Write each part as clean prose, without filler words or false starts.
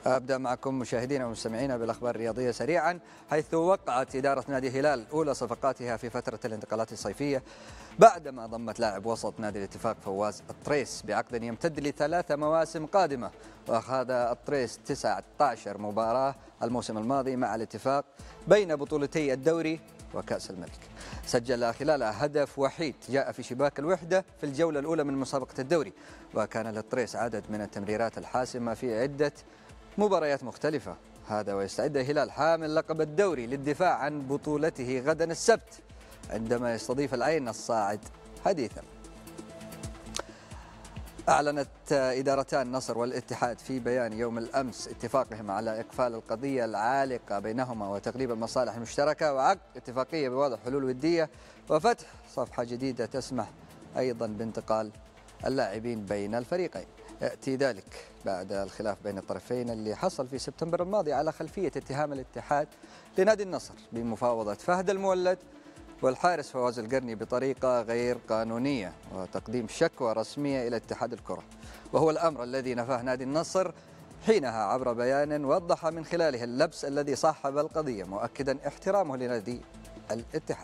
أبدأ معكم مشاهدينا ومستمعينا بالأخبار الرياضية سريعا، حيث وقعت إدارة نادي الهلال أولى صفقاتها في فترة الانتقالات الصيفية بعدما ضمت لاعب وسط نادي الاتفاق فواز الطريس بعقد يمتد ل3 مواسم قادمة. وأخذ الطريس 19 مباراة الموسم الماضي مع الاتفاق بين بطولتي الدوري وكأس الملك. سجل خلالها هدف وحيد جاء في شباك الوحدة في الجولة الأولى من مسابقة الدوري، وكان للطريس عدد من التمريرات الحاسمة في عدة مباريات مختلفة. هذا ويستعد الهلال حامل لقب الدوري للدفاع عن بطولته غدا السبت عندما يستضيف العين الصاعد حديثا. أعلنت إدارتا النصر والاتحاد في بيان يوم الأمس اتفاقهم على إقفال القضية العالقة بينهما وتقريب المصالح المشتركة وعقد اتفاقية بوضع حلول ودية وفتح صفحة جديدة تسمح أيضا بانتقال اللاعبين بين الفريقين. يأتي ذلك بعد الخلاف بين الطرفين اللي حصل في سبتمبر الماضي على خلفية اتهام الاتحاد لنادي النصر بمفاوضة فهد المولد والحارس فواز القرني بطريقة غير قانونية وتقديم شكوى رسمية إلى اتحاد الكرة، وهو الأمر الذي نفاه نادي النصر حينها عبر بيان وضح من خلاله اللبس الذي صاحب القضية، مؤكدا احترامه لنادي الاتحاد.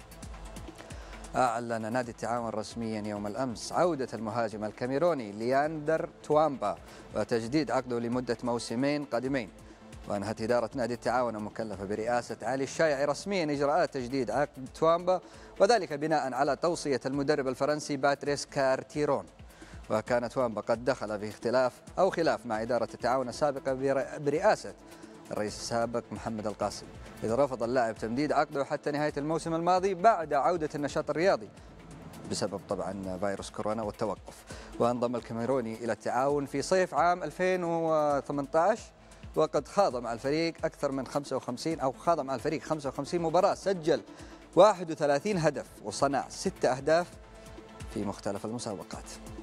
أعلن نادي التعاون رسميا يوم الأمس عودة المهاجم الكاميروني لياندر توامبا وتجديد عقده لمدة موسمين قادمين. وأنهت إدارة نادي التعاون المكلفة برئاسة علي الشايعي رسميا إجراءات تجديد عقد توامبا، وذلك بناء على توصية المدرب الفرنسي باتريس كارتيرون. وكان توامبا قد دخل في خلاف مع إدارة التعاون السابقة برئاسة الرئيس السابق محمد القاسم، إذ رفض اللاعب تمديد عقده حتى نهاية الموسم الماضي بعد عودة النشاط الرياضي بسبب طبعا فيروس كورونا والتوقف. وانضم الكاميروني إلى التعاون في صيف عام 2018 وقد خاض مع الفريق 55 مباراة، سجل 31 هدف وصنع 6 أهداف في مختلف المسابقات.